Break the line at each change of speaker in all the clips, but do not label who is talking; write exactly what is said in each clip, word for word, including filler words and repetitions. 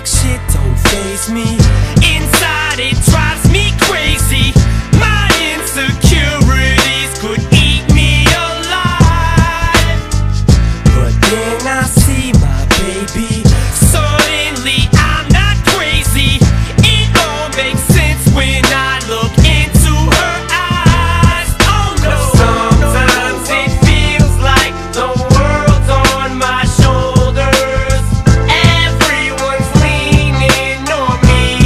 like shit don't faze me. Inside it drives me crazy. My insecurities could eat me alive. But then I see my baby. Suddenly I'm not crazy. It all makes sense when I look into her eyes. Oh no. Sometimes it feels like the world's on my shoulders. Everyone's leaning on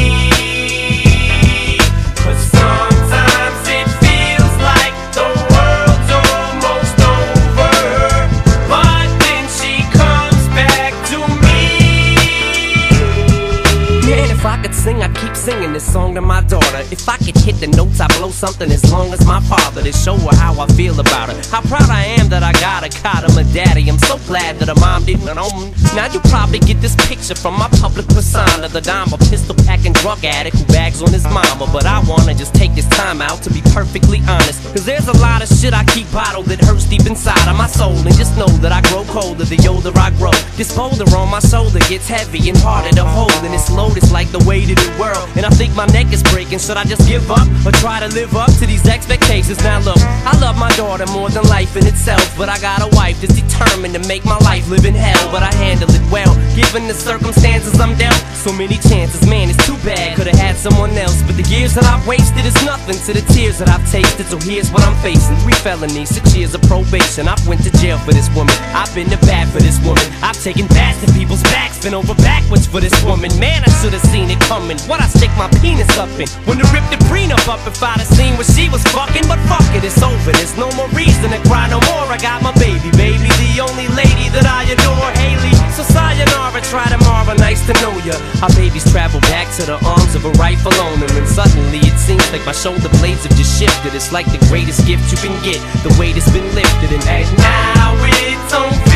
me. Cause sometimes it feels like the world's almost over. But then she comes back to me. Man, if I could sing, I'd keep singing this song to my daughter. If I could hit the notes, I'd blow something as long as my father, to show her how I feel about her. How proud I am that I got a cot of my daddy. I'm so glad that her mom didn't own. Now you probably get this picture from my public persona, the dime, a pistol packing drug addict who bags on his mama. But I wanna just take this time out to be perfectly honest, cause there's a lot of shit I keep bottled that hurts deep inside of my soul. And just know that I grow colder the older I grow. This boulder on my shoulder gets heavy and harder to hold, and it's loaded like the weight of the world. And I think my neck is breaking. Should I just give up or try to live up to these expectations? Now look, I love my daughter more than life in itself, but I got a wife that's determined to make my life live in hell. But I handle it well, given the circumstances I'm dealt. So many chances, man, it's too bad. Could've had someone else, but the years that I've wasted is nothing to the tears that I've tasted. So here's what I'm facing: three felonies, six years of probation. I've went to jail for this woman. I've been to bat for this woman. I've taken bats to people's backs, been over backwards for this woman. Man, I should've seen it coming. What I stick my penis up in? When to rip the prenup up if I'd have seen what she was fucking. But fuck it, it's over. There's no more reason to cry no more. I got my baby, baby, the only lady that I adore, Haley. So sayonara, try tomorrow, nice to know ya. Our babies travel back to the arms of a rightful owner, and suddenly it seems like my shoulder blades have just shifted. It's like the greatest gift you can get, the weight has been lifted, and, and now it's over.